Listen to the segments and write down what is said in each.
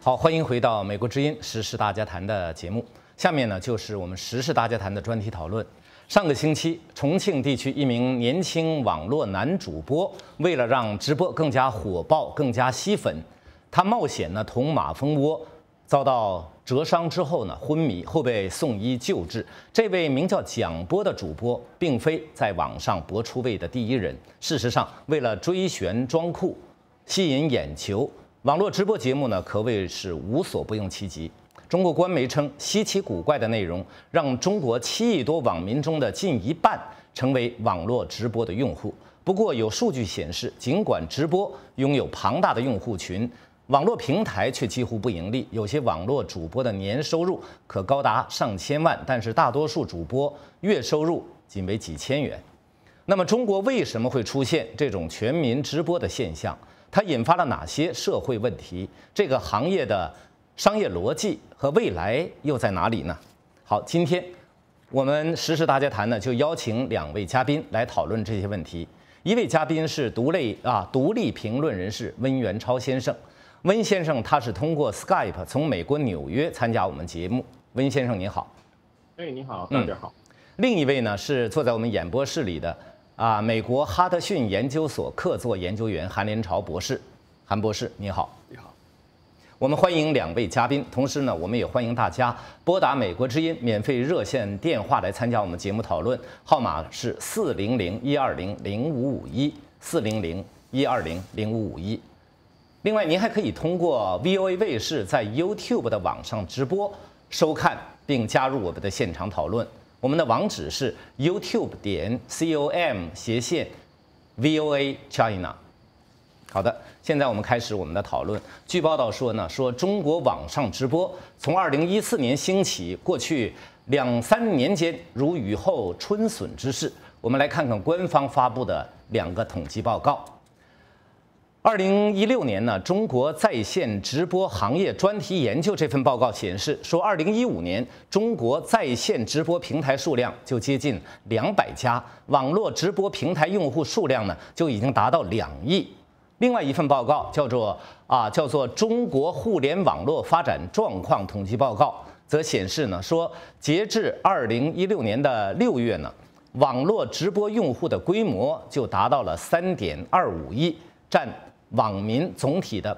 好，欢迎回到美国之音时事大家谈的节目。下面呢，就是我们时事大家谈的专题讨论。上个星期，重庆地区一名年轻网络男主播，为了让直播更加火爆、更加吸粉，他冒险呢捅马蜂窝，遭到折伤之后呢昏迷，后被送医救治。这位名叫蒋波的主播，并非在网上搏出位的第一人。事实上，为了追悬装酷、吸引眼球，网络直播节目呢，可谓是无所不用其极。中国官媒称，稀奇古怪的内容让中国7亿多网民中的近一半成为网络直播的用户。不过，有数据显示，尽管直播拥有庞大的用户群，网络平台却几乎不盈利。有些网络主播的年收入可高达上千万，但是大多数主播月收入仅为几千元。那么，中国为什么会出现这种全民直播的现象？它引发了哪些社会问题？这个行业的商业逻辑和未来又在哪里呢？好，今天我们时事大家谈呢，就邀请2位嘉宾来讨论这些问题。一位嘉宾是独立评论人士温元超先生。温先生他是通过 Skype 从美国纽约参加我们节目。温先生您好。 你好，大家好。 另一位呢是坐在我们演播室里的美国哈德逊研究所客座研究员韩连朝博士。韩博士你好。 你好。 我们欢迎2位嘉宾，同时呢，我们也欢迎大家拨打美国之音免费热线电话来参加我们节目讨论，号码是400-120-0551，400-120-0551。另外，您还可以通过 VOA 卫视在 YouTube 的网上直播收看，并加入我们的现场讨论。我们的网址是 youtube.com/VOA China。好的，现在我们开始我们的讨论。据报道说呢，中国网上直播从2014年兴起，过去2-3年间如雨后春笋之势。我们来看看官方发布的2个统计报告。2016年呢，中国在线直播行业专题研究这份报告显示，说2015年中国在线直播平台数量就接近200家，网络直播平台用户数量呢就已经达到2亿。另外一份报告叫做《中国互联网络发展状况统计报告》，则显示呢，说截至2016年的6月呢，网络直播用户的规模就达到了3.25亿，占网民总体的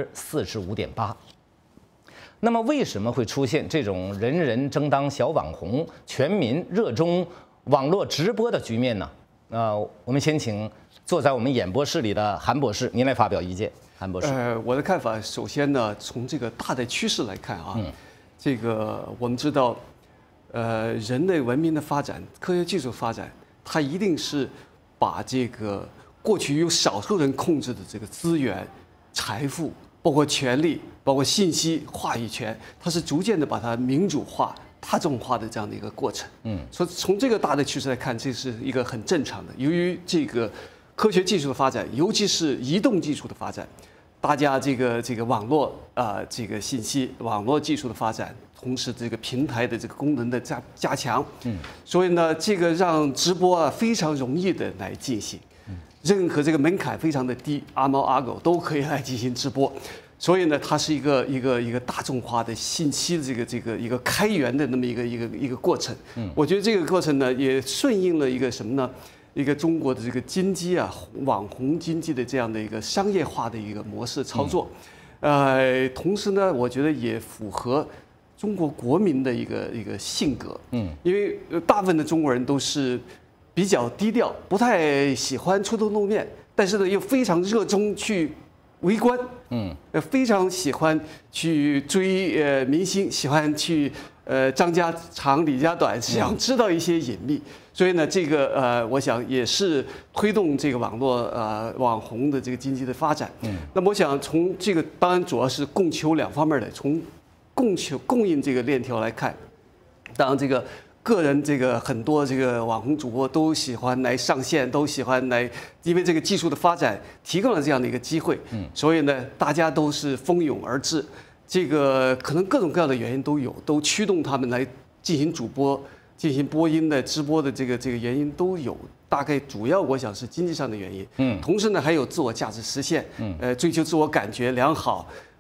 45.8%。那么，为什么会出现这种人人争当小网红、全民热衷网络直播的局面呢？我们先请坐在我们演播室里的韩博士，您来发表意见。韩博士， 我的看法，首先呢，从这个大的趋势来看这个我们知道，人类文明的发展、科学技术发展，它一定是把这个过去由少数人控制的这个资源、财富，包括权力、包括信息、话语权，它是逐渐的把它民主化、大众化的这样的一个过程。所以从这个大的趋势来看，这是一个很正常的。由于这个科学技术的发展，尤其是移动技术的发展，大家这个网络这个信息网络技术的发展，同时这个平台的这个功能的加强，所以呢，这个让直播非常容易的来进行，任何这个门槛非常的低，阿猫阿狗都可以来进行直播。所以呢，它是一个大众化的信息的一个开源的那么一个过程。我觉得这个过程呢，也顺应了一个什么呢？一个中国的这个经济网红经济的这样的一个商业化的一个模式操作。同时呢，我觉得也符合中国国民的一个性格。因为大部分的中国人都是比较低调，不太喜欢出头露面，但是呢，又非常热衷去围观，非常喜欢去追明星，喜欢去张家长李家短，想知道一些隐秘。所以呢，这个我想也是推动这个网络网红的这个经济的发展。那么我想从这个当然主要是供求2方面的，从供应这个链条来看，当然这个个人这个很多这个网红主播都喜欢来上线，都喜欢来，因为这个技术的发展提供了这样的一个机会，所以呢，大家都是蜂拥而至。这个可能各种各样的原因都有，都驱动他们来进行主播、进行播音的直播的这个原因都有。大概主要我想是经济上的原因，同时呢还有自我价值实现，追求自我感觉良好。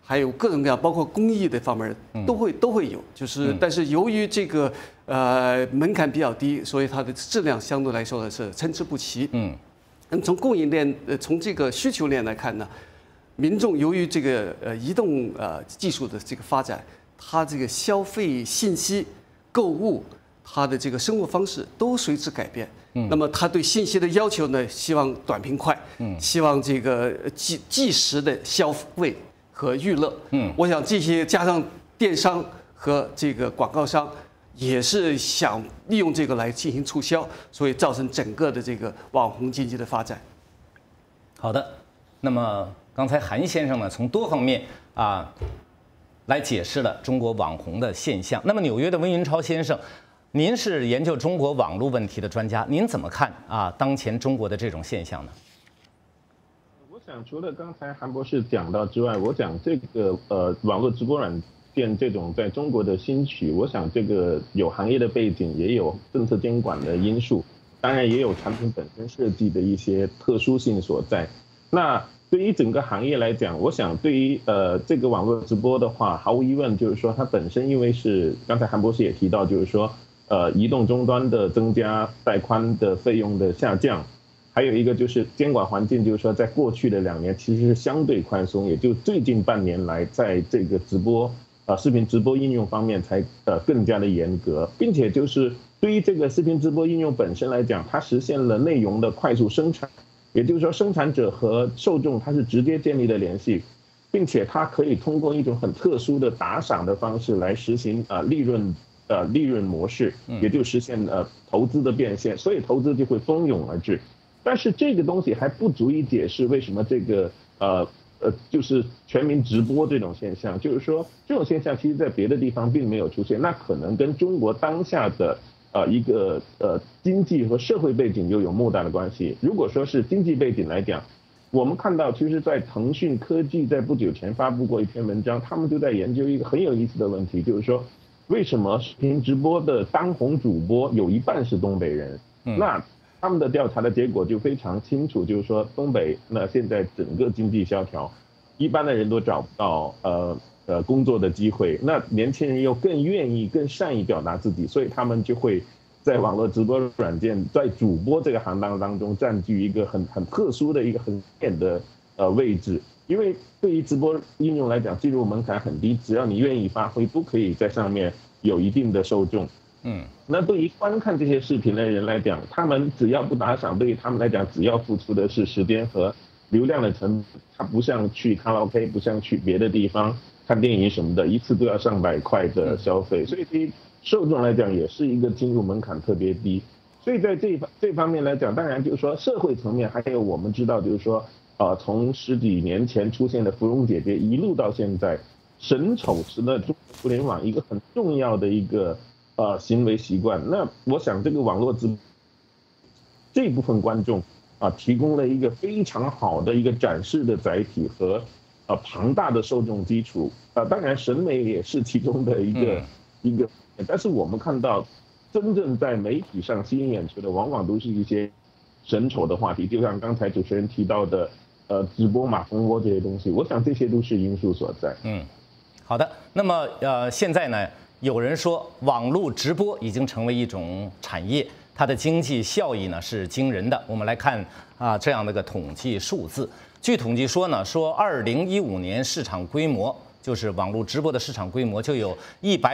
还有各种各样，包括公益的方面都会有。但是由于这个门槛比较低，所以它的质量相对来说呢是参差不齐。从供应链从这个需求链来看呢，民众由于这个移动技术的这个发展，它这个消费信息、购物，它的这个生活方式都随之改变。那么他对信息的要求呢，希望短平快，希望这个即时的消费和娱乐。我想这些加上电商和这个广告商，也是想利用这个来进行促销，所以造成整个的这个网红经济的发展。 好的，那么刚才韩先生呢，从多方面来解释了中国网红的现象。那么纽约的温云超先生，您是研究中国网络问题的专家，您怎么看当前中国的这种现象呢？ 我想除了刚才韩博士讲到之外，我讲这个网络直播软件这种在中国的兴起，我想这个有行业的背景，也有政策监管的因素，当然也有产品本身设计的一些特殊性所在。那对于整个行业来讲，我想对于这个网络直播的话，毫无疑问就是说它本身因为是刚才韩博士也提到，就是说移动终端的增加、带宽的费用的下降，还有一个就是监管环境，就是说在过去的2年其实是相对宽松，也就最近半年来，在这个视频直播应用方面才更加的严格，并且就是对于这个视频直播应用本身来讲，它实现了内容的快速生产，也就是说生产者和受众它是直接建立的联系，并且它可以通过一种很特殊的打赏的方式来实行利润模式，也就实现投资的变现，所以投资就会蜂拥而至。但是这个东西还不足以解释为什么这个就是全民直播这种现象，就是说这种现象其实在别的地方并没有出现，那可能跟中国当下的一个经济和社会背景又有莫大的关系。如果说是经济背景来讲，我们看到其实在腾讯科技在不久前发布过一篇文章，他们就在研究一个很有意思的问题，就是说为什么视频直播的当红主播有一半是东北人？那他们的调查的结果就非常清楚，就是说东北那现在整个经济萧条，一般的人都找不到工作的机会，那年轻人又更愿意、更善意表达自己，所以他们就会在网络直播软件在主播这个行当当中占据一个很特殊的一个很显的位置。因为对于直播应用来讲，进入门槛很低，只要你愿意发挥，都可以在上面有一定的受众。那对于观看这些视频的人来讲，他们只要不打赏，对于他们来讲，只要付出的是时间和流量的成本，它不像去卡拉 OK， 不像去别的地方看电影什么的，一次都要上百块的消费，所以对于受众来讲，也是一个进入门槛特别低。所以在这方面来讲，当然就是说社会层面，还有我们知道就是说，从10几年前出现的芙蓉姐姐一路到现在，审丑是中国互联网一个很重要的一个行为习惯。那我想这个网络直播这部分观众提供了一个非常好的一个展示的载体和庞大的受众基础。当然审美也是其中的一个，但是我们看到真正在媒体上吸引眼球的，往往都是一些审丑的话题，就像刚才主持人提到的直播马蜂窝这些东西，我想这些都是因素所在。 好的。那么现在呢，有人说网络直播已经成为一种产业，它的经济效益呢是惊人的。我们来看这样的一个统计数字。据统计说呢，说2015年市场规模，就是网络直播的市场规模就有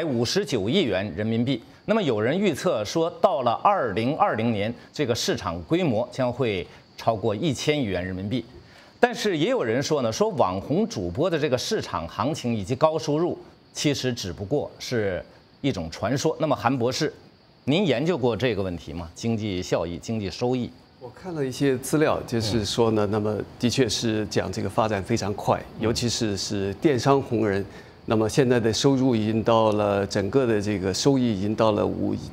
159亿元人民币。那么有人预测说，到了2020年，这个市场规模将会超过1000亿元人民币。但是也有人说呢，说网红主播的这个市场行情以及高收入，其实只不过是一种传说。那么韩博士，您研究过这个问题吗？经济效益、经济收益？ 我看了一些资料，就是说呢，那么的确是讲这个发展非常快，尤其是电商红人，那么现在的收入已经到了整个的这个收益已经到了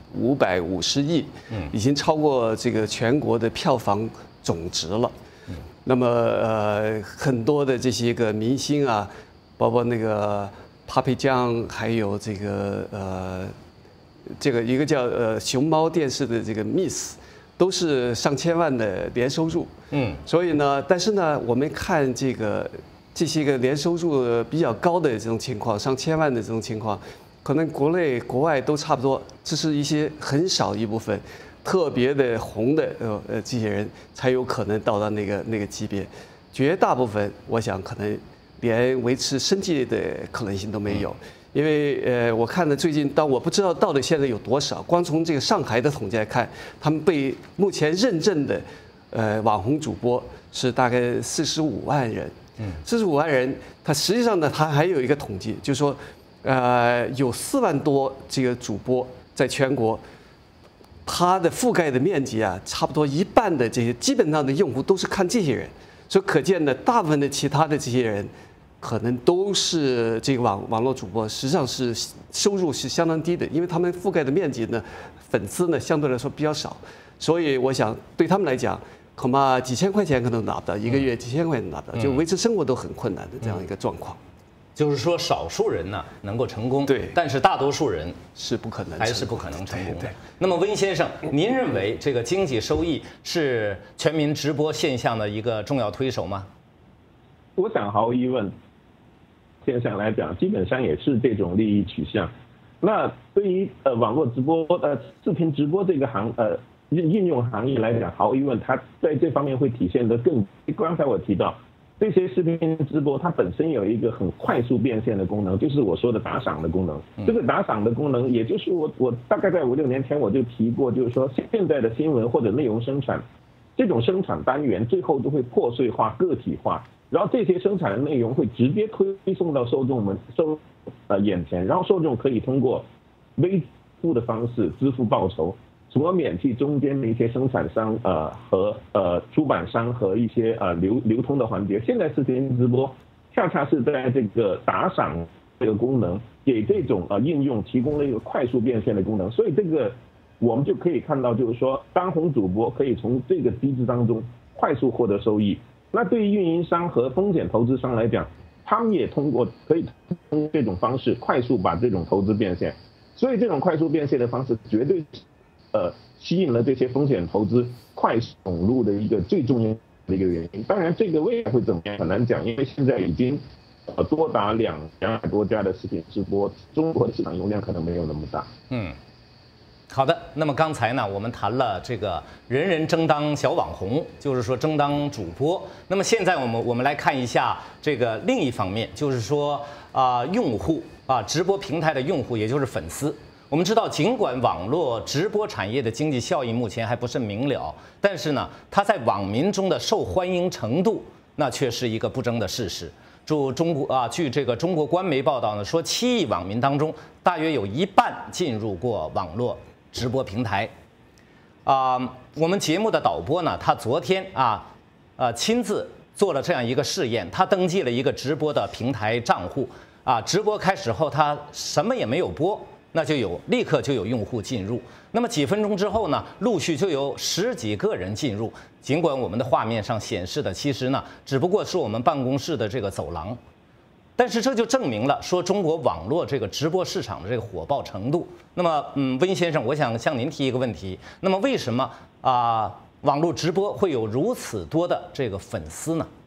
550亿，已经超过这个全国的票房总值了。那么很多的这些个明星啊，包括那个 Papi 酱，还有这个一个叫熊猫电视的这个 Miss。都是上千万的年收入，所以呢，但是呢，我们看这个这些个年收入比较高的这种情况，上千万的这种情况，可能国内国外都差不多，这是一些很少一部分，特别的红的这些人才有可能到达那个级别，绝大部分我想可能连维持生计的可能性都没有。因为我看的最近，但我不知道到底现在有多少。光从这个上海的统计来看，他们被目前认证的网红主播是大概45万人。45万人，它实际上呢，它还有一个统计，就是说，有4万多这个主播在全国，它的覆盖的面积啊，差不多一半的这些基本上的用户都是看这些人，所以可见呢，大部分的其他的这些人。可能都是这个网络主播，实际上是收入是相当低的，因为他们覆盖的面积呢，粉丝呢相对来说比较少，所以我想对他们来讲，恐怕几千块钱可能拿不到，一个月几千块钱拿不到，就维持生活都很困难的这样一个状况。 就是说，少数人呢能够成功， 对， 但是大多数人是不可能， 还是不可能成功的。那么，温先生，您认为这个经济收益是全民直播现象的一个重要推手吗？ 我想毫无疑问。现象来讲，基本上也是这种利益取向。那对于网络直播视频直播这个应用行业来讲，毫无疑问，它在这方面会体现得更。刚才我提到，这些视频直播它本身有一个很快速变现的功能，就是我说的打赏的功能。这个打赏的功能，也就是我大概在5、6年前我就提过，就是说现在的新闻或者内容生产，这种生产单元最后都会破碎化、个体化。然后这些生产的内容会直接推送到受众眼前，然后受众可以通过微付的方式支付报酬，从而免去中间的一些生产商和出版商和一些流通的环节。现在视频直播恰恰是在这个打赏这个功能给这种应用提供了一个快速变现的功能，所以这个我们就可以看到，就是说当红主播可以从这个机制当中快速获得收益。那对于运营商和风险投资商来讲，他们也可以通过这种方式快速把这种投资变现，所以这种快速变现的方式绝对吸引了这些风险投资快速涌入的一个最重要的一个原因。当然，这个未来会怎么样很难讲，因为现在已经多达200多家的视频直播，中国的市场容量可能没有那么大。 好的，那么刚才呢，我们谈了这个人人争当小网红，就是说争当主播。那么现在我们来看一下这个另一方面，就是说用户直播平台的用户，也就是粉丝。我们知道，尽管网络直播产业的经济效益目前还不甚明了，但是呢，它在网民中的受欢迎程度，那却是一个不争的事实。据这个中国官媒报道呢，说7亿网民当中，大约有1半进入过网络直播平台。我们节目的导播呢，他昨天亲自做了这样一个试验，他登记了一个直播的平台账户直播开始后，他什么也没有播，那立刻就有用户进入。那么几分钟之后呢，陆续就有10几个人进入。尽管我们的画面上显示的其实呢，只不过是我们办公室的这个走廊。但是这就证明了说中国网络这个直播市场的这个火爆程度。那么，温先生，我想向您提一个问题：那么为什么网络直播会有如此多的这个粉丝呢？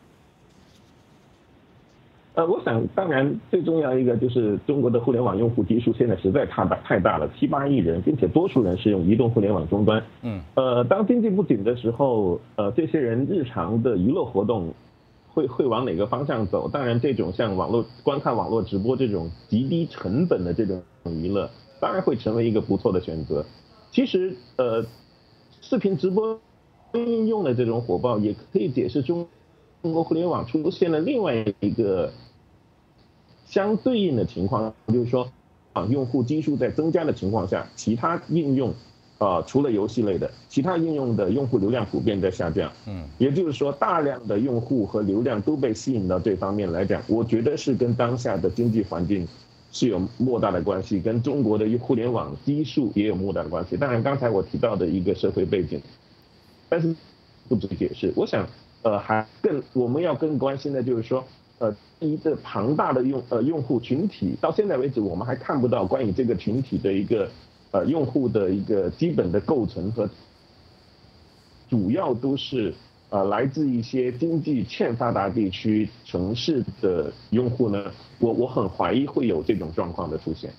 我想，当然最重要一个就是中国的互联网用户基数现在实在太大了，7、8亿人，并且多数人是用移动互联网终端。当经济不景的时候，这些人日常的娱乐活动会往哪个方向走？当然，这种像观看网络直播这种极低成本的这种娱乐，当然会成为一个不错的选择。其实，视频直播应用的这种火爆，也可以解释中国互联网出现了另外一个相对应的情况，就是说，用户基数在增加的情况下，其他应用除了游戏类的，其他应用的用户流量普遍在下降。也就是说，大量的用户和流量都被吸引到这方面来讲，我觉得是跟当下的经济环境是有莫大的关系，跟中国的互联网基数也有莫大的关系。当然，刚才我提到的一个社会背景，但是不足以解释。我想，我们要更关心的就是说，一个庞大的用户群体，到现在为止我们还看不到关于这个群体的一个用户的一个基本的构成和主要都是来自一些经济欠发达地区城市的用户呢，我很怀疑会有这种状况的出现。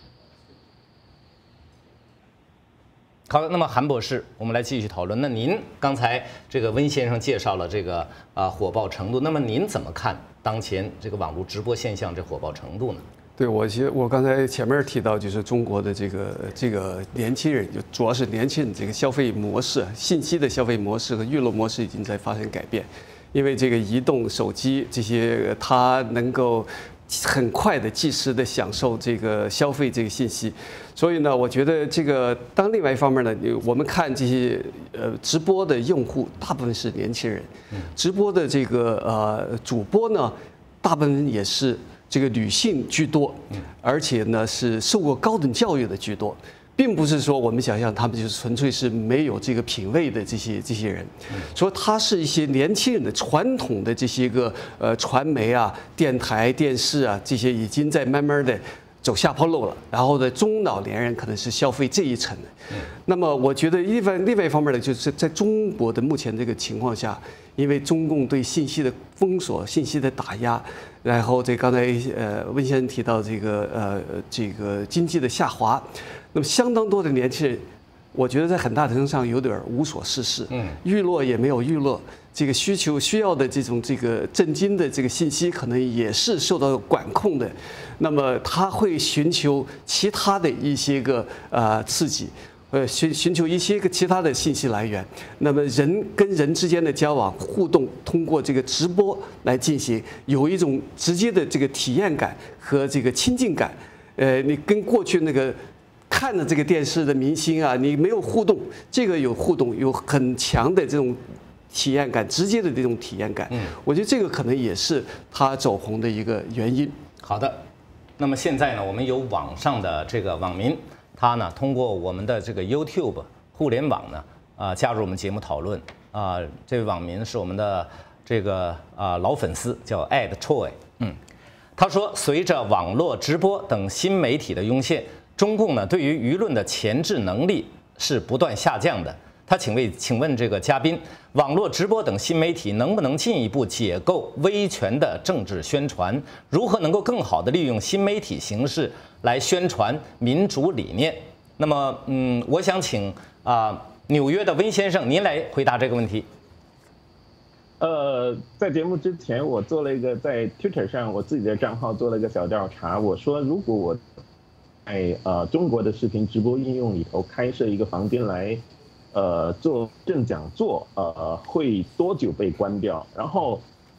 好，那么韩博士，我们来继续讨论。那您刚才这个温先生介绍了这个火爆程度，那么您怎么看当前这个网络直播现象这火爆程度呢？ 对，我刚才前面提到，就是中国的这个年轻人，就主要是年轻人这个消费模式、信息的消费模式和娱乐模式已经在发生改变，因为这个移动手机这些，它能够很快的、即时的享受这个消费这个信息，所以呢，我觉得这个当另外一方面呢，我们看这些直播的用户，大部分是年轻人，直播的这个主播呢，大部分也是这个女性居多，而且呢是受过高等教育的居多。并不是说我们想象他们就是纯粹是没有这个品位的这些人，说他是一些年轻人的传统的这些个传媒啊、电台、电视啊这些已经在慢慢的走下坡路了，然后呢中老年人可能是消费这一层的。那么我觉得另外一方面呢，就是在中国的目前这个情况下，因为中共对信息的封锁、信息的打压，然后这刚才温先生提到这个经济的下滑。那么相当多的年轻人，我觉得在很大程度上有点无所事事，娱乐也没有娱乐，这个需要的这个震惊的这个信息，可能也是受到管控的。那么他会寻求其他的一些个刺激，寻求一些个其他的信息来源。那么人跟人之间的交往互动，通过这个直播来进行，有一种直接的这个体验感和这个亲近感。你跟过去那个看着这个电视的明星啊，你没有互动，这个有互动，有很强的这种体验感，直接的这种体验感。我觉得这个可能也是他走红的一个原因。 好的，那么现在呢，我们有网上的这个网民，他呢通过我们的这个 YouTube 互联网呢，加入我们节目讨论。这位网民是我们的这个老粉丝，叫 Ed Choi。他说，随着网络直播等新媒体的涌现，中共呢对于舆论的钳制能力是不断下降的。他请问这个嘉宾，网络直播等新媒体能不能进一步解构威权的政治宣传？如何能够更好地利用新媒体形式来宣传民主理念？那么，我想请纽约的温先生您来回答这个问题。 在节目之前，我做了一个在 Twitter 上我自己的账号做了一个小调查，我说如果我在中国的视频直播应用里头开设一个房间来做正讲座，会多久被关掉？然后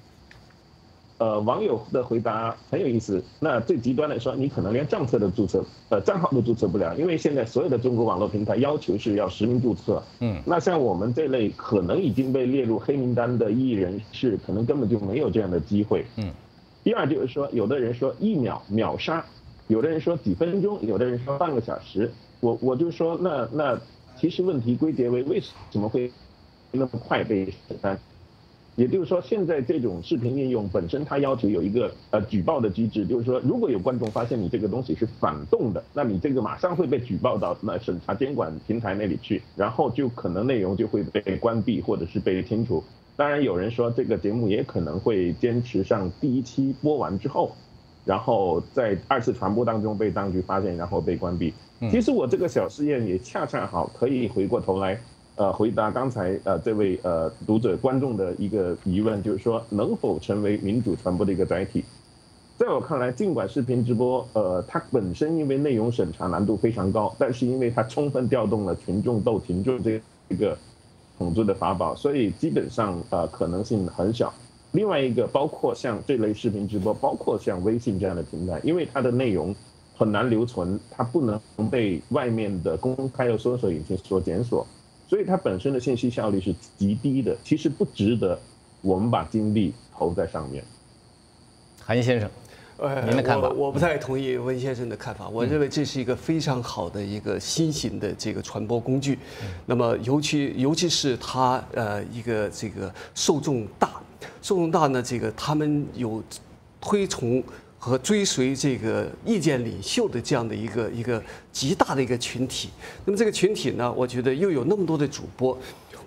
网友的回答很有意思。那最极端的说，你可能连账号都注册不了，因为现在所有的中国网络平台要求是要实名注册。那像我们这类可能已经被列入黑名单的异议人士，可能根本就没有这样的机会。第二就是说，有的人说1秒秒杀，有的人说几分钟，有的人说半个小时。我就说，那其实问题归结为为什么会那么快被审判？也就是说，现在这种视频应用本身它要求有一个举报的机制，就是说，如果有观众发现你这个东西是反动的，那你这个马上会被举报到审查监管平台那里去，然后就可能内容就会被关闭或者是被清除。当然，有人说这个节目也可能会坚持上第1期播完之后，然后在2次传播当中被当局发现，然后被关闭。其实我这个小试验也恰恰好可以回过头来回答刚才这位读者观众的一个疑问，就是说能否成为民主传播的一个载体？在我看来，尽管视频直播它本身因为内容审查难度非常高，但是因为它充分调动了群众斗群众这个统治的法宝，所以基本上可能性很小。另外一个，包括像这类视频直播，包括像微信这样的平台，因为它的内容很难留存，它不能被外面的公开的搜索引擎所检索，所以它本身的信息效率是极低的，其实不值得我们把精力投在上面。 韩先生，您的看法？ 我不太同意温先生的看法。我认为这是一个非常好的一个新型的这个传播工具。那么尤其是它一个这个受众大呢，这个他们有推崇和追随这个意见领袖的这样的一个极大的一个群体。那么这个群体呢，我觉得又有那么多的主播。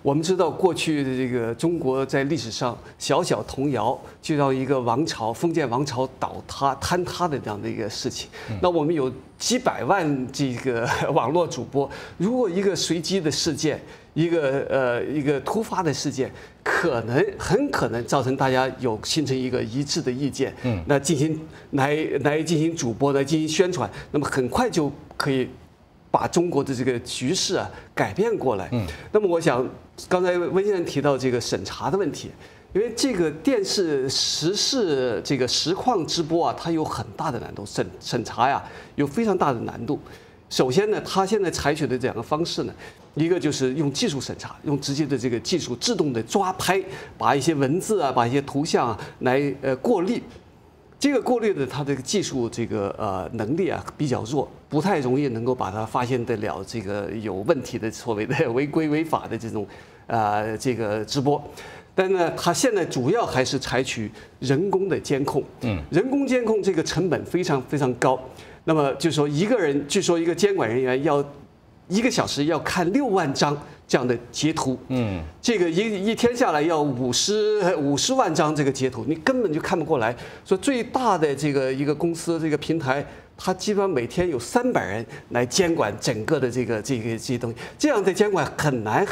我们知道过去的这个中国在历史上小小童谣，就让一个王朝封建王朝倒塌坍塌的这样的一个事情。那我们有几百万这个网络主播，如果一个随机的事件，一个突发的事件，很可能造成大家形成一个一致的意见，那进行主播来进行宣传，那么很快就可以把中国的这个局势啊改变过来。那么我想刚才温先生提到这个审查的问题，因为这个电视时事这个实况直播啊，它有很大的难度，审查呀有非常大的难度。首先呢，它现在采取的这两个方式呢，一个就是用技术审查，用直接的这个技术自动的抓拍，把一些文字啊，把一些图像啊来过滤。这个过滤的它的技术这个能力啊比较弱，不太容易能够把它发现得了这个有问题的所谓的违规违法的这种这个直播。但呢，它现在主要还是采取人工的监控。人工监控这个成本非常非常高。那么就说一个人，据说一个监管人员要1个小时要看6万张这样的截图，这个一天下来要50万张这个截图，你根本就看不过来。说最大的这个一个公司这个平台，它基本上每天有300人来监管整个的这些东西，这样的监管很难，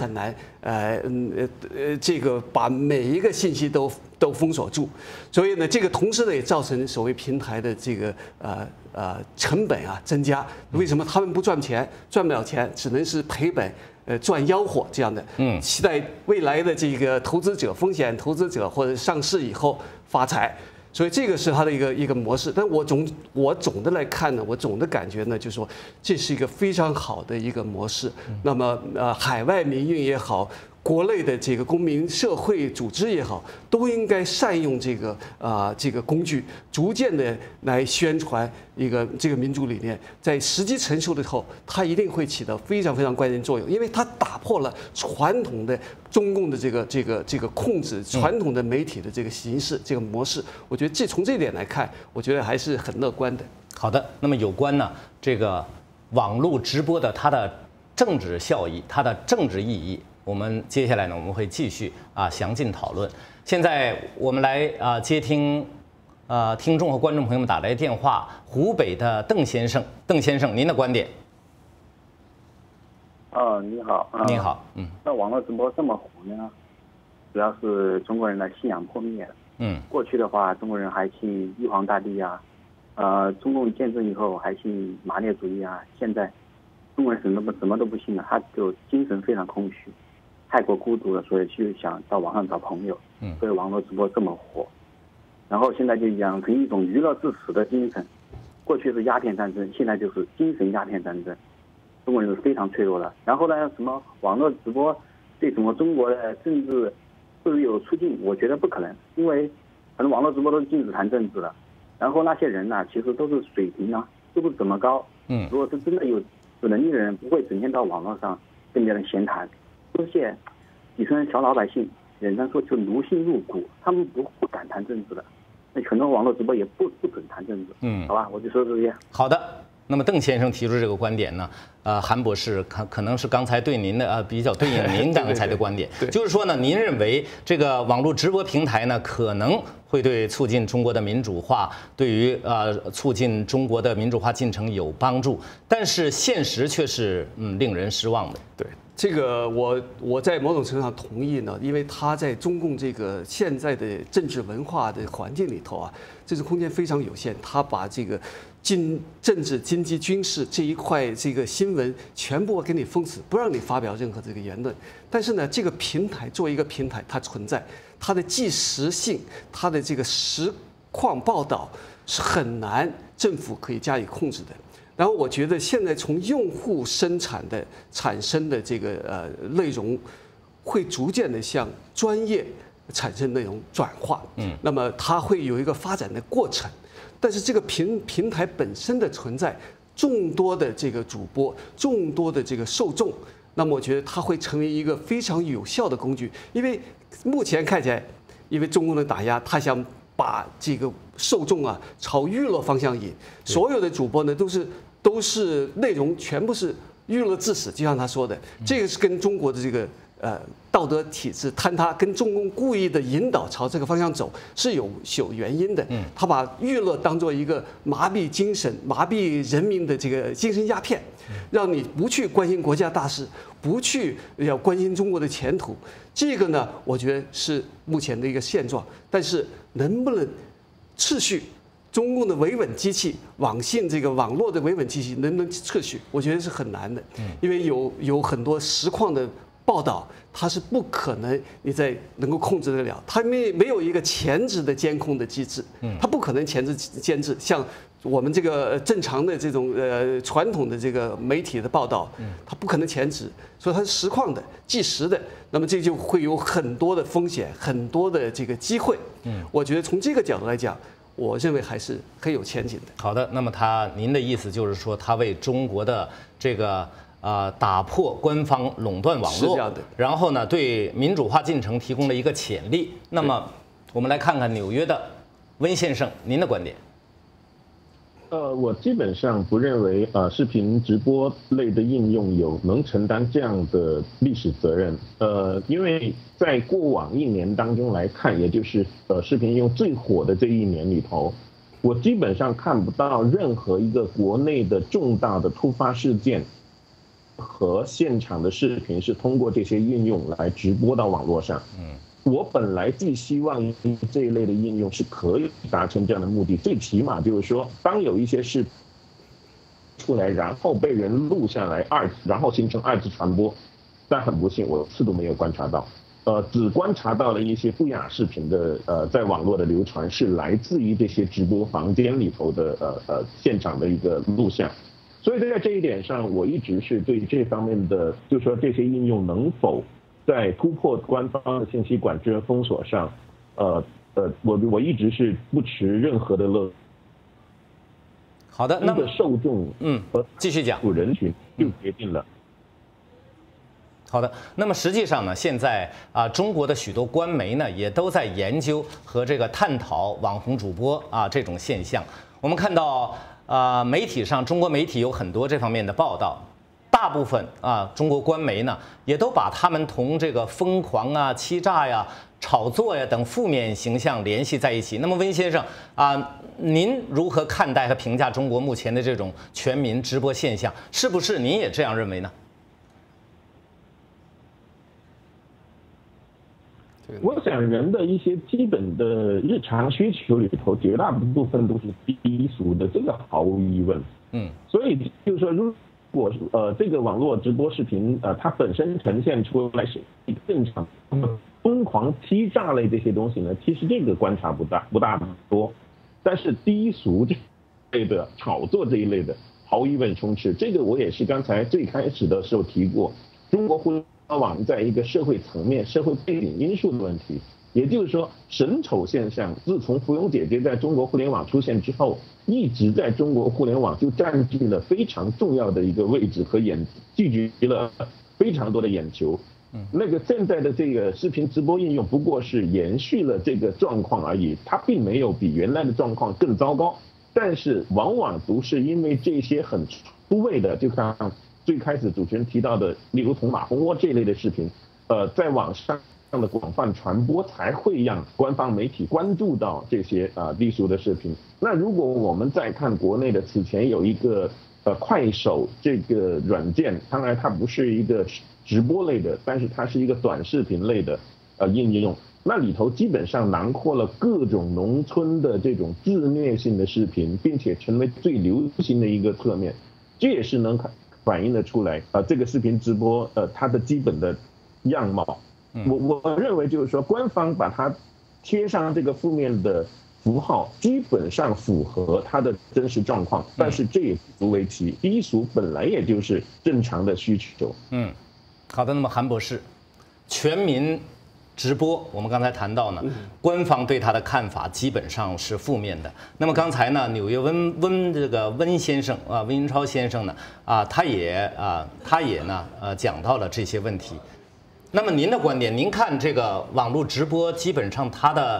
这个把每一个信息都封锁住。所以呢，这个同时呢也造成所谓平台的这个成本啊增加。为什么他们不赚钱？赚不了钱，只能是赔本，赚吆喝这样的。期待未来的这个投资者、风险投资者或者上市以后发财。所以这个是它的一个模式。但我总的来看呢，我总的感觉呢，就是说这是一个非常好的一个模式。那么海外民运也好，国内的这个公民社会组织也好，都应该善用这个工具，逐渐的来宣传这个民主理念。在时机成熟的时候，它一定会起到非常非常关键作用，因为它打破了传统的中共的这个控制传统的媒体的这个形式这个模式。我觉得从这点来看，我觉得还是很乐观的。 好的，那么有关呢这个网络直播的它的政治效益、它的政治意义，我们接下来呢我们会继续详尽讨论。现在我们来接听听众和观众朋友们打来电话，湖北的邓先生，您的观点。 你好。 您好。 那网络直播这么火呢，主要是中国人的信仰破灭了。过去的话，中国人还信玉皇大帝啊，中共建政以后还信马列主义啊，现在中国人什么都不信了，他就精神非常空虚，太过孤独了，所以就想到网上找朋友。所以网络直播这么火，然后现在就养成一种娱乐至死的精神。过去是鸦片战争，现在就是精神鸦片战争。中国人是非常脆弱的。然后呢，什么网络直播对什么中国的政治会不会有促进？我觉得不可能，因为反正网络直播都是禁止谈政治的。然后那些人呢，其实都是水平啊，都不怎么高。如果是真的有能力的人，不会整天到网络上跟别人闲谈。这些底层小老百姓，简单说就奴性入骨，他们不敢谈政治的。那很多网络直播也不准谈政治。好吧，我就说这些。 好的。那么邓先生提出这个观点呢，韩博士可能是刚才对您的比较对应您刚才的观点，就是说呢，您认为这个网络直播平台呢，可能会对促进中国的民主化，对于促进中国的民主化进程有帮助，但是现实却是令人失望的。 对。这个我在某种程度上同意呢，因为他在中共这个现在的政治文化的环境里头啊，这种空间非常有限，他把这个政治、经济、军事这一块这个新闻全部给你封死，不让你发表任何这个言论。但是呢，这个平台作为一个平台，它存在，它的即时性，它的这个实况报道是很难政府可以加以控制的。然后我觉得现在从用户产生的这个内容，会逐渐的向专业产生内容转化。那么它会有一个发展的过程。但是这个平台本身的存在，众多的这个主播，众多的这个受众，那么我觉得它会成为一个非常有效的工具。因为目前看起来，因为中共的打压，他想把这个受众啊朝娱乐方向引，所有的主播呢都是内容全部是娱乐至死，就像他说的，这个是跟中国的这个道德体制坍塌，跟中共故意的引导朝这个方向走是有原因的。他把娱乐当做一个麻痹精神、麻痹人民的这个精神鸦片，让你不去关心国家大事，不去要关心中国的前途。这个呢，我觉得是目前的一个现状。但是能不能秩序？中共的维稳机器，网信这个网络的维稳机器能不能撤去？我觉得是很难的，因为有很多实况的报道，它是不可能你能够控制得了，它没有一个前置的监控的机制，它不可能前置监制，像我们这个正常的这种传统的这个媒体的报道，它不可能前置，所以它是实况的、即时的，那么这就会有很多的风险，很多的这个机会。我觉得从这个角度来讲，我认为还是很有前景的。 好的，那么您的意思就是说，他为中国的这个打破官方垄断网络，然后呢，对民主化进程提供了一个潜力。那么，我们来看看纽约的温先生，您的观点。 我基本上不认为视频直播类的应用能承担这样的历史责任。因为在过往1年当中来看，也就是视频应用最火的这1年里头，我基本上看不到任何一个国内的重大的突发事件和现场的视频是通过这些应用来直播到网络上。我本来寄希望这一类的应用是可以达成这样的目的，最起码就是说，当有一些事出来，然后被人录下来，然后形成2次传播，但很不幸，我一次都没有观察到。只观察到了一些不雅视频的在网络的流传，是来自于这些直播房间里头的现场的一个录像。所以在这一点上，我一直是对这方面的，就是说这些应用能否在突破官方的信息管制和封锁上，我一直是不持任何的乐。 好的，那么受众继续讲人群就决定了。 好的，那么实际上呢，现在中国的许多官媒呢也都在研究和这个探讨网红主播这种现象。我们看到媒体上，中国媒体有很多这方面的报道。大部分中国官媒呢，也都把他们同这个疯狂欺诈呀、炒作呀等负面形象联系在一起。那么温先生您如何看待和评价中国目前的这种全民直播现象？是不是您也这样认为呢？ 我想人的一些基本的日常需求里头，绝大部分都是低俗的，这个毫无疑问。所以就是说，如果这个网络直播视频它本身呈现出来是一个正常疯狂欺诈类这些东西呢，其实这个观察不大多，但是低俗这类的炒作这一类的，毫无疑问充斥。这个我也是刚才最开始的时候提过，中国互联网在一个社会层面、社会背景因素的问题。也就是说，审丑现象自从芙蓉姐姐在中国互联网出现之后，一直在中国互联网就占据了非常重要的一个位置和聚集了非常多的眼球。那个现在的这个视频直播应用不过是延续了这个状况而已，它并没有比原来的状况更糟糕。但是往往都是因为这些很出位的，就像最开始主持人提到的，例如捅马蜂窝这类的视频，在网上的广泛传播，才会让官方媒体关注到这些低俗的视频。那如果我们再看国内的，此前有一个快手这个软件，当然它不是一个直播类的，但是它是一个短视频类的应用。那里头基本上囊括了各种农村的这种自虐性的视频，并且成为最流行的一个侧面。这也是能反映得出来这个视频直播它的基本的样貌。我认为就是说，官方把它贴上这个负面的符号，基本上符合它的真实状况，但是这也不足为奇。低俗本来也就是正常的需求。 好的，那么韩博士，全民直播，我们刚才谈到呢，官方对他的看法基本上是负面的。那么刚才呢，纽约温先生温英超先生呢他也讲到了这些问题。那么您的观点，您看这个网络直播基本上它的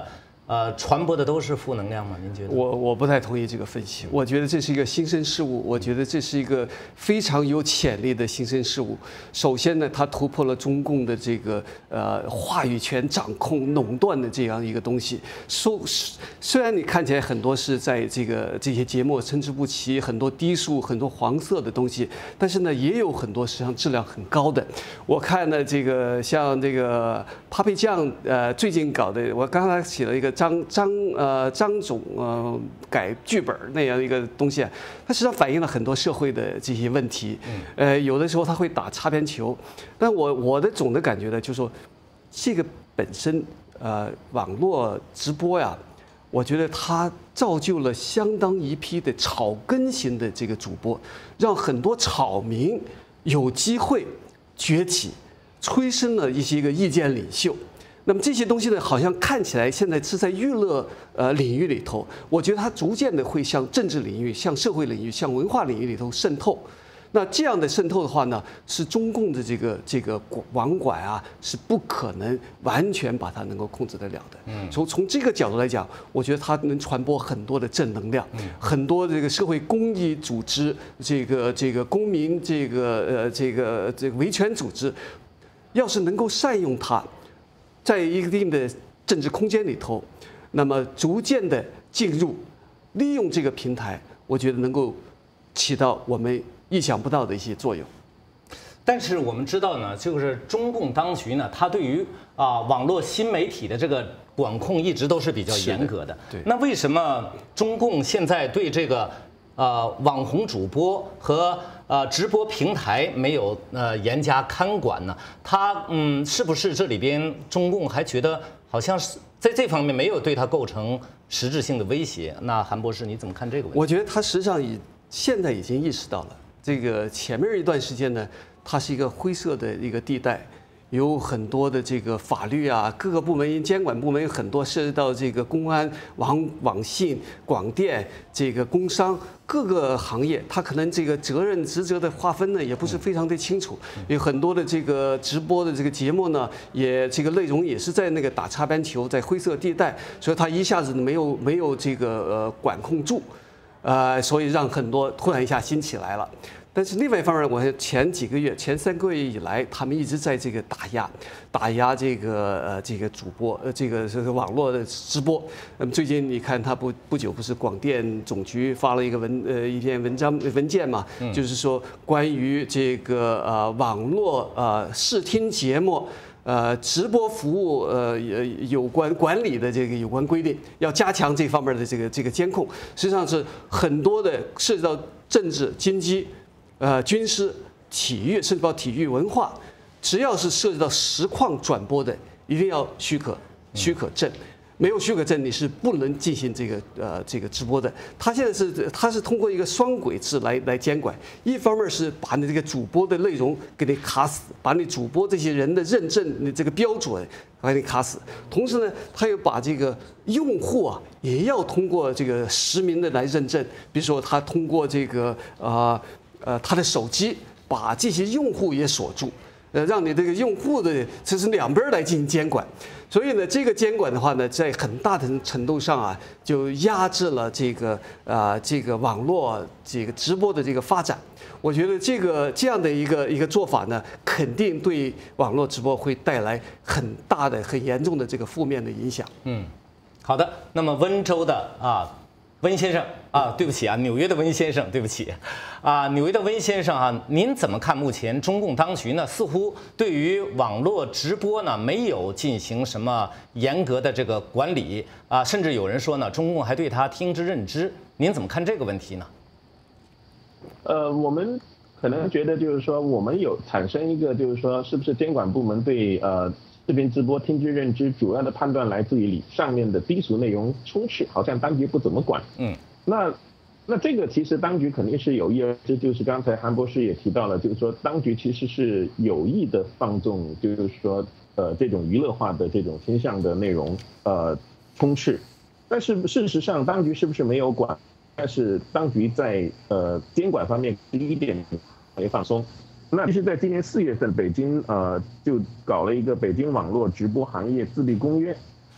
传播的都是负能量吗？您觉得？ 我不太同意这个分析。我觉得这是一个新生事物，我觉得这是一个非常有潜力的新生事物。首先呢，它突破了中共的这个话语权掌控、垄断的这样一个东西。虽然你看起来很多是在这些节目参差不齐，很多低俗、很多黄色的东西，但是呢，也有很多实际上质量很高的。我看呢，这个像这个 Papi 酱最近搞的，我刚才写了一个张总改剧本那样一个东西啊，它实际上反映了很多社会的这些问题。有的时候它会打擦边球，但我的总的感觉呢，就是说这个本身网络直播呀，我觉得它造就了相当一批的草根型的这个主播，让很多草民有机会崛起，催生了一些个意见领袖。那么这些东西呢，好像看起来现在是在娱乐领域里头，我觉得它逐渐的会向政治领域、向社会领域、向文化领域里头渗透。那这样的渗透的话呢，是中共的这个网管啊，是不可能完全把它能够控制得了的。从这个角度来讲，我觉得它能传播很多的正能量，很多这个社会公益组织、这个公民这个维权组织，要是能够善用它。在一定的政治空间里头，那么逐渐的进入，利用这个平台，我觉得能够起到我们意想不到的一些作用。 但是我们知道呢，就是中共当局呢，它对于网络新媒体的这个管控一直都是比较严格的。 对。 那为什么中共现在对这个网红主播和直播平台没有严加看管呢？他是不是这里边中共还觉得好像是在这方面没有对他构成实质性的威胁？那韩博士你怎么看这个问题？ 我觉得他实际上现在已经意识到了，这个前面一段时间呢，它是一个灰色的一个地带。有很多的这个法律啊，各个部门监管部门有很多涉及到这个公安、网信、广电、这个工商各个行业，它可能这个责任职责的划分呢也不是非常的清楚，有很多的这个直播的这个节目呢，也这个内容也是在那个打擦边球，在灰色地带，所以它一下子没有这个管控住，所以让很多突然一下兴起来了。但是另外一方面，我前3个月以来，他们一直在这个打压这个主播，这个网络的直播。那么最近你看，他不久不是广电总局发了一个一篇文件嘛，就是说关于这个网络视听节目。直播服务有关管理的这个有关规定，要加强这方面的这个监控。实际上是很多的涉及到政治、经济。军事、体育，甚至包括体育文化，只要是涉及到实况转播的，一定要许可证，没有许可证你是不能进行这个直播的。他现在是通过一个双轨制来监管，一方面是把你这个主播的内容给你卡死，把你主播这些人的认证你这个标准把你卡死，同时呢，他又把这个用户啊也要通过这个实名的来认证，比如说他通过这个他的手机把这些用户也锁住，让你这个用户的这是两边来进行监管。所以呢，这个监管的话呢，在很大的程度上啊，就压制了这个网络这个直播的这个发展。我觉得这样的一个做法呢，肯定对网络直播会带来很大的、很严重的这个负面的影响。 好的。那么温州的温先生对不起纽约的温先生，对不起纽约的温先生您怎么看目前中共当局呢？似乎对于网络直播呢没有进行什么严格的这个管理甚至有人说呢，中共还对他听之任之。您怎么看这个问题呢？ 我们可能觉得就是说，我们有产生一个就是说，是不是监管部门对视频直播听之任之，主要的判断来自于上面的低俗内容充斥，好像当局不怎么管。那这个其实当局肯定是有意而之，就是刚才韩博士也提到了，就是说当局其实是有意的放纵，就是说这种娱乐化的这种倾向的内容充斥，但是事实上当局是不是没有管？但是当局在监管方面第一点没放松。那其实，在今年4月份，北京就搞了一个《北京网络直播行业自律公约》，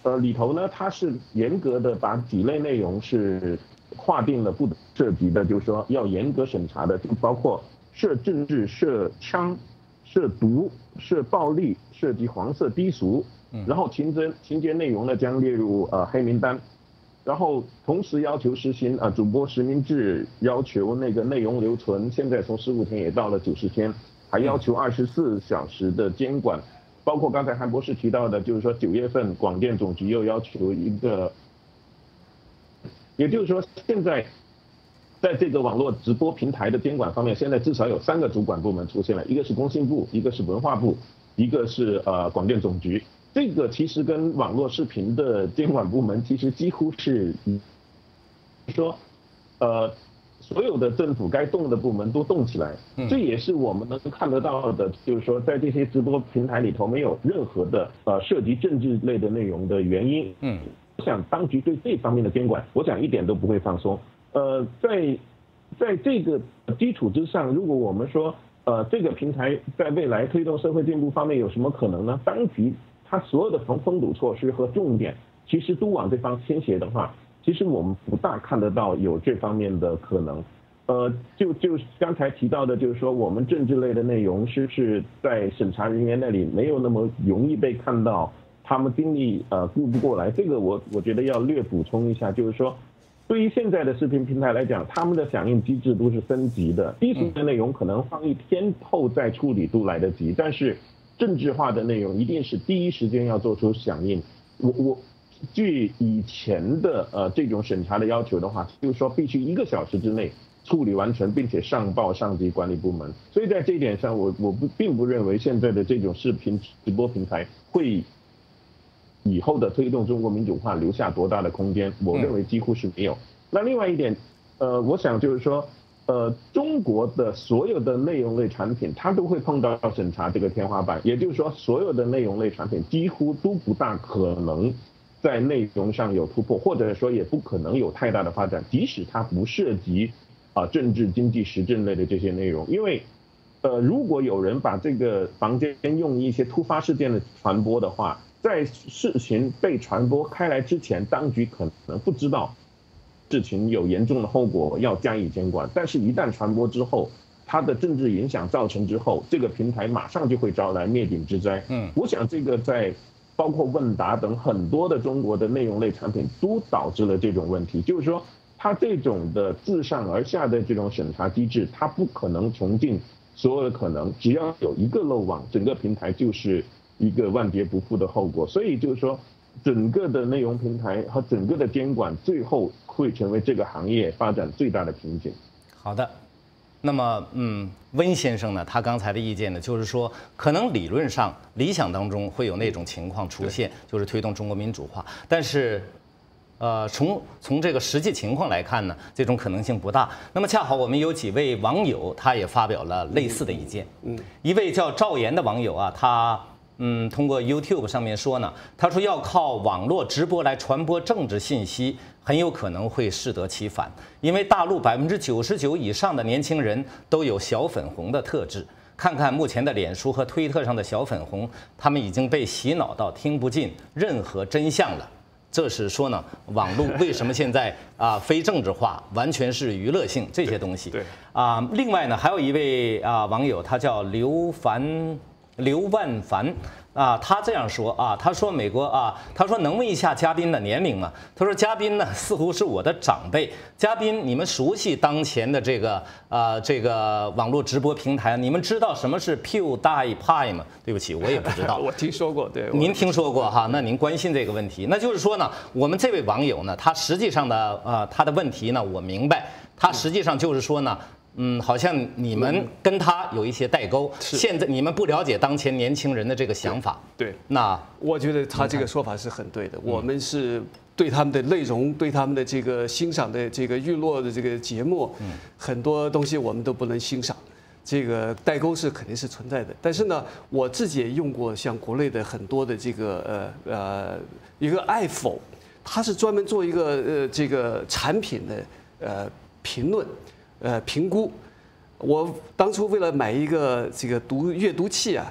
里头呢，它是严格的把几类内容是划定了不涉及的，就是说要严格审查的，就包括涉政治、涉枪、涉毒、涉暴力、涉及黄色低俗，然后情节内容呢将列入黑名单，然后同时要求实行主播实名制，要求那个内容留存，现在从15天也到了90天，还要求24小时的监管。包括刚才韩博士提到的，就是说9月份广电总局又要求一个，也就是说现在在这个网络直播平台的监管方面，现在至少有3个主管部门出现了，一个是工信部，一个是文化部，一个是广电总局。这个其实跟网络视频的监管部门其实几乎是说所有的政府该动的部门都动起来，这也是我们能看得到的，就是说在这些直播平台里头没有任何的涉及政治类的内容的原因。我想当局对这方面的监管，我想一点都不会放松。在这个基础之上，如果我们说这个平台在未来推动社会进步方面有什么可能呢？当局它所有的封堵措施和重点其实都往这方倾斜的话，其实我们不大看得到有这方面的可能。就刚才提到的，就是说我们政治类的内容是不是在审查人员那里没有那么容易被看到，他们精力顾不过来，这个我觉得要略补充一下，就是说对于现在的视频平台来讲，他们的响应机制都是升级的，低俗的内容可能放1天后再处理都来得及，但是政治化的内容一定是第一时间要做出响应。我据以前的这种审查的要求的话，就是说必须1个小时之内处理完成，并且上报上级管理部门。所以在这一点上，我并不认为现在的这种视频直播平台会以后的推动中国民主化留下多大的空间，我认为几乎是没有。那另外一点，我想就是说，中国的所有的内容类产品，它都会碰到审查这个天花板，也就是说，所有的内容类产品几乎都不大可能在内容上有突破，或者说也不可能有太大的发展，即使它不涉及政治、经济、时政类的这些内容，因为如果有人把这个房间用一些突发事件的传播的话，在事情被传播开来之前，当局可能不知道事情有严重的后果要加以监管，但是一旦传播之后，它的政治影响造成之后，这个平台马上就会招来灭顶之灾。我想这个在包括问答等很多的中国的内容类产品都导致了这种问题，就是说它这种的自上而下的这种审查机制，它不可能穷尽所有的可能，只要有一个漏网，整个平台就是一个万劫不复的后果。所以就是说，整个的内容平台和整个的监管，最后会成为这个行业发展最大的瓶颈。 好的，那么温先生呢，他刚才的意见呢，就是说，可能理论上、理想当中会有那种情况出现，就是推动中国民主化，但是。从这个实际情况来看呢，这种可能性不大。那么恰好我们有几位网友，他也发表了类似的意见。一位叫赵岩的网友啊，他通过 YouTube 上面说呢，他说要靠网络直播来传播政治信息，很有可能会适得其反，因为大陆99%以上的年轻人都有小粉红的特质。看看目前的脸书和推特上的小粉红，他们已经被洗脑到听不进任何真相了。这是说呢，网络为什么现在非政治化，完全是娱乐性这些东西。对另外呢，还有一位网友，他叫刘万凡他这样说他说美国他说能问一下嘉宾的年龄吗？他说嘉宾呢似乎是我的长辈。嘉宾，你们熟悉当前的这个网络直播平台，你们知道什么是 PewDiePie 吗？对不起，我也不知道。 我听说过，对。 您听说过哈？那您关心这个问题，那就是说呢，我们这位网友呢，他实际上的他的问题呢，我明白，他实际上就是说呢。好像你们跟他有一些代沟，现在你们不了解当前年轻人的这个想法。 对， 那我觉得他这个说法是很对的。我们是对他们的内容，对他们的这个欣赏的这个娱乐的这个节目，很多东西我们都不能欣赏。这个代沟是肯定是存在的。但是呢，我自己也用过像国内的很多的这个一个爱否，他是专门做一个这个产品的评论。评估，我当初为了买一个这个阅读器啊，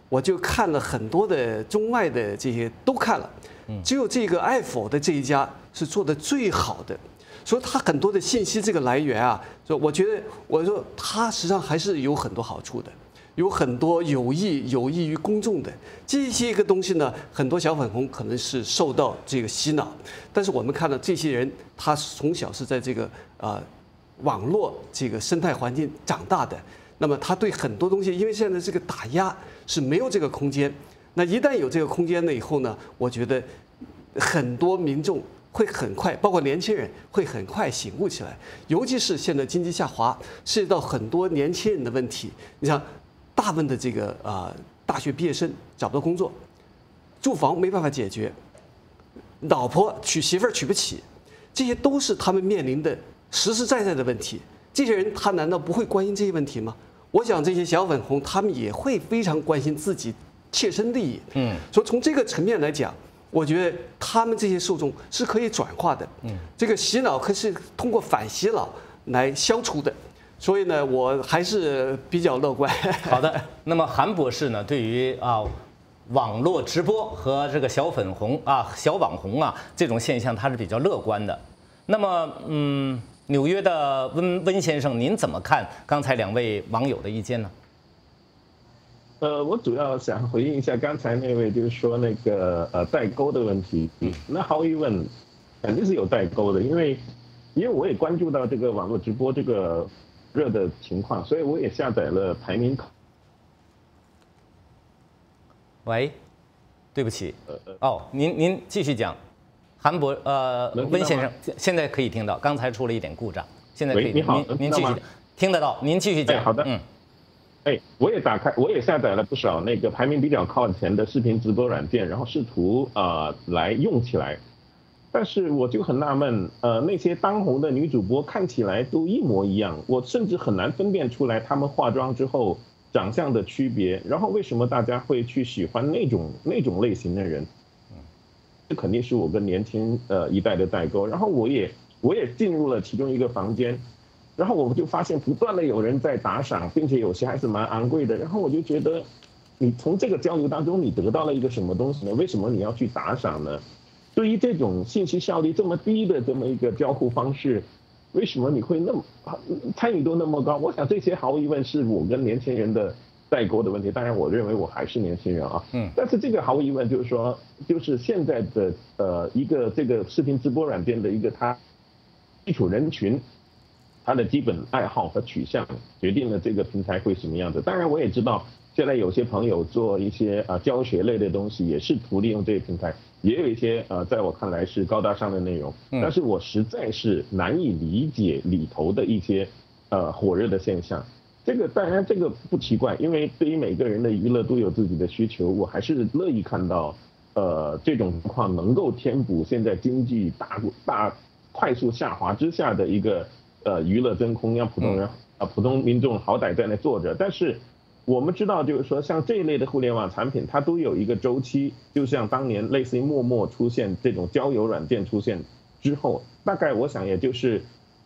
我就看了很多的中外的这些都看了，只有这个爱否的这一家是做的最好的。所以它很多的信息这个来源啊，我觉得我说它实际上还是有很多好处的，有很多有益于公众的这些个东西呢。很多小粉红可能是受到这个洗脑，但是我们看到这些人，他从小是在这个网络这个生态环境长大的，那么他对很多东西，因为现在这个打压是没有这个空间，那一旦有这个空间了以后呢，我觉得很多民众会很快，包括年轻人会很快醒悟起来，尤其是现在经济下滑，涉及到很多年轻人的问题。你像大部分的这个大学毕业生找不到工作，住房没办法解决，老婆娶媳妇儿娶不起，这些都是他们面临的实实在在的问题。这些人他难道不会关心这些问题吗？我想这些小粉红他们也会非常关心自己切身利益。所以从这个层面来讲，我觉得他们这些受众是可以转化的。这个洗脑可是通过反洗脑来消除的。所以呢，我还是比较乐观。 好的，那么韩博士呢，对于网络直播和这个小粉红小网红这种现象，他是比较乐观的。那么纽约的温先生，您怎么看刚才2位网友的意见呢？ 我主要想回应一下刚才那位，就是说那个代沟的问题。那毫无疑问，肯定是有代沟的，因为我也关注到这个网络直播这个热的情况，所以我也下载了排名。 喂，对不起，您继续讲，温先生现在可以听到，刚才出了一点故障，现在可以。 你好， 您继续讲，听得到，您继续讲。 好的，我也下载了不少那个排名比较靠前的视频直播软件，然后试图来用起来。但是我就很纳闷，那些当红的女主播看起来都一模一样，我甚至很难分辨出来她们化妆之后长相的区别。然后为什么大家会去喜欢那种类型的人？这肯定是我跟年轻一代的代沟。然后我也进入了其中一个房间，然后我就发现不断的有人在打赏，并且有些还是蛮昂贵的。然后我就觉得，你从这个交流当中你得到了一个什么东西呢？为什么你要去打赏呢？对于这种信息效率这么低的这么一个交互方式，为什么你会那么参与度那么高？我想这些毫无疑问是我跟年轻人的代沟的问题。当然，我认为我还是年轻人啊。但是这个毫无疑问就是说，就是现在的一个这个视频直播软件的一个它基础人群，他的基本爱好和取向决定了这个平台会什么样子。当然，我也知道现在有些朋友做一些教学类的东西，也试图利用这个平台。也有一些在我看来是高大上的内容，但是我实在是难以理解里头的一些火热的现象。这个当然这个不奇怪，因为对于每个人的娱乐都有自己的需求，我还是乐意看到这种情况能够填补现在经济大快速下滑之下的一个娱乐真空，让普通民众好歹在那坐着。但是我们知道，就是说，像这一类的互联网产品，它都有一个周期。就像当年类似于陌陌出现这种交友软件出现之后，大概我想也就是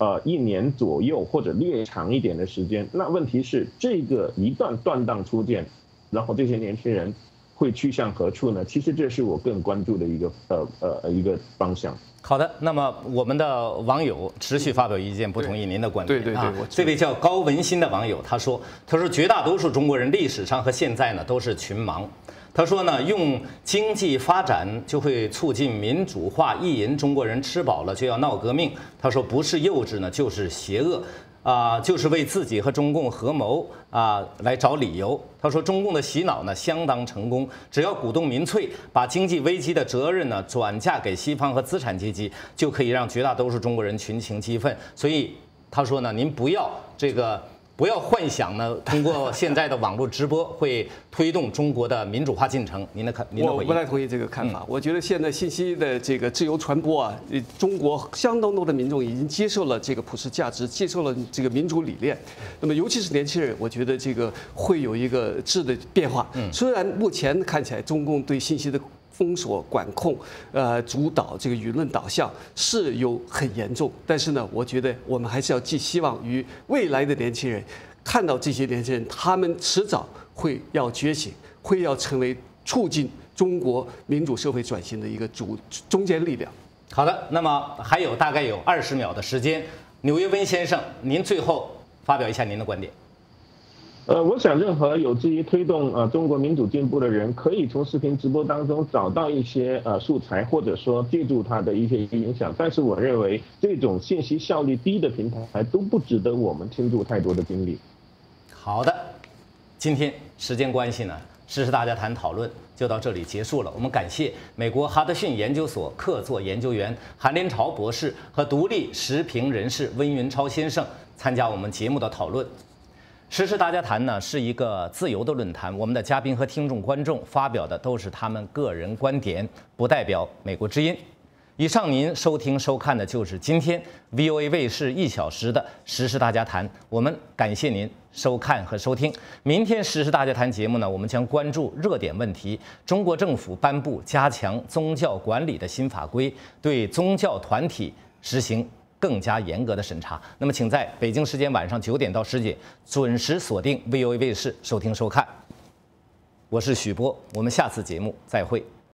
1年左右或者略长一点的时间。那问题是，这个一旦断档出现，然后这些年轻人会去向何处呢？其实这是我更关注的一个方向。 好的，那么我们的网友持续发表意见，不同意您的观点。 对， 这位叫高文新的网友他说绝大多数中国人历史上和现在呢都是群盲。他说呢，用经济发展就会促进民主化，意淫中国人吃饱了就要闹革命。他说不是幼稚呢，就是邪恶。就是为自己和中共合谋来找理由。他说，中共的洗脑呢相当成功，只要鼓动民粹，把经济危机的责任呢转嫁给西方和资产阶级，就可以让绝大多数中国人群情激愤。所以他说呢，您不要幻想呢，通过现在的网络直播会推动中国的民主化进程。您的回应？ 我不太同意这个看法。我觉得现在信息的这个自由传播中国相当多的民众已经接受了这个普世价值，接受了这个民主理念。那么尤其是年轻人，我觉得这个会有一个质的变化。虽然目前看起来中共对信息的封锁、管控、主导这个舆论导向是有很严重，但是呢，我觉得我们还是要寄希望于未来的年轻人，看到这些年轻人，他们迟早要觉醒， 会要成为促进中国民主社会转型的一个中坚力量。 好的，那么还有大概有20秒的时间，纽约温先生，您最后发表一下您的观点。 我想任何有志于推动中国民主进步的人，可以从视频直播当中找到一些素材，或者说借助它的一些影响。但是我认为这种信息效率低的平台都不值得我们倾注太多的精力。 好的，今天时间关系呢，时事大家谈讨论就到这里结束了。我们感谢美国哈德逊研究所客座研究员韩连朝博士和独立时评人士温云超先生参加我们节目的讨论。时事大家谈呢是一个自由的论坛，我们的嘉宾和听众观众发表的都是他们个人观点，不代表美国之音。以上您收听收看的就是今天 VOA 卫视1小时的时事大家谈，我们感谢您收看和收听。明天时事大家谈节目呢，我们将关注热点问题。中国政府颁布加强宗教管理的新法规，对宗教团体实行更加严格的审查。那么，请在北京时间晚上9点到10点准时锁定 VOA 卫视收听收看。我是许波，我们下次节目再会。